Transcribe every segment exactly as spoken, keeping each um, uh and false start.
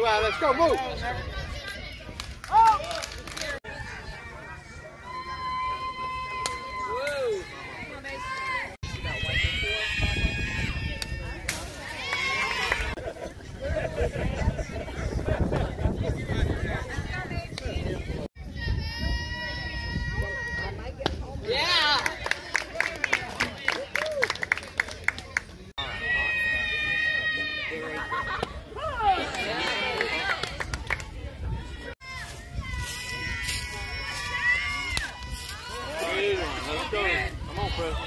out. Let's go. Move. Oh! Let's go. Come on, Fred.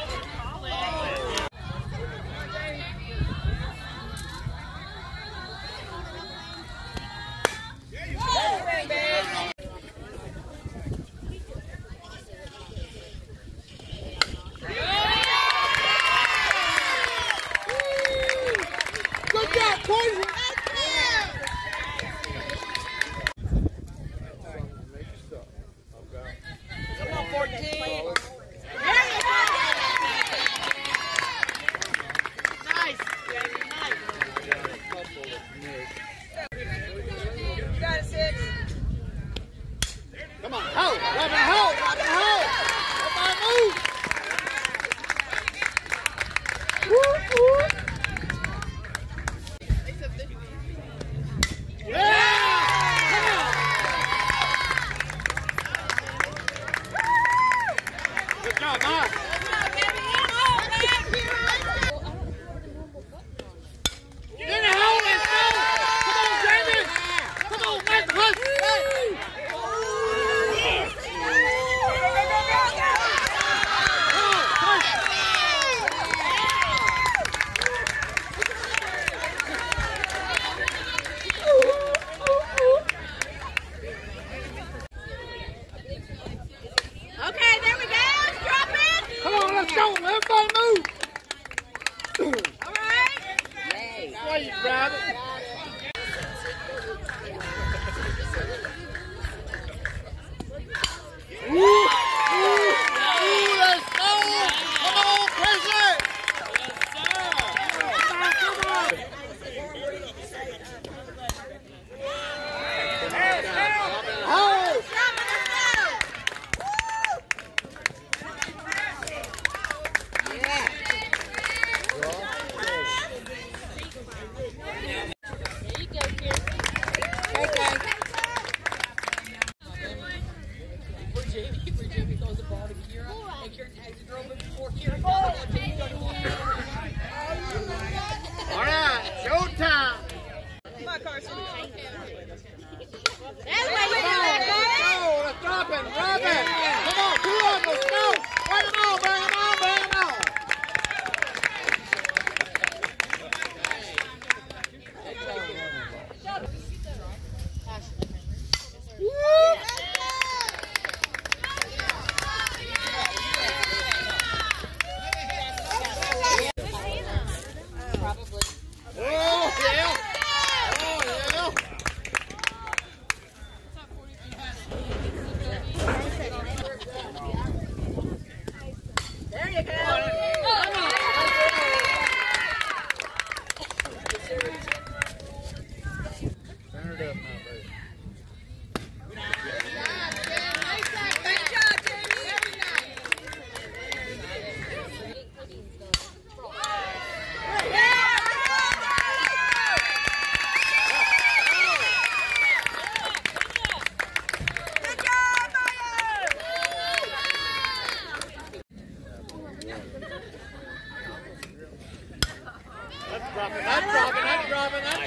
Good job, Poison! Come on, fourteen! Nice! Nice! You got it, six. Come on, hold! Robin, hold! Robin, hold! Everybody move! Woo, woo! Good job, Mark. Get it home, let's go! Come on, Jamie! Come on, make the push! Okay, there we go. Let's drop it. Come on, let's go! Everybody move! All right. Why you grab it? Ooh, ooh, ooh, let's go! Come on, Chrissy! Come on, come on! Hold! All right, showtime! Come on, Carson. That's Come on, let's go! Let's drop it, drop it! Come on, two of them, let's go! Bring them on, bring them on, bring them on! Woo! Oh, yeah! Oh, yeah! There you go. Turn it up now, baby. Good job, Jamie. Good job, Maya. That's dropping, that's dropping, that's dropping, that's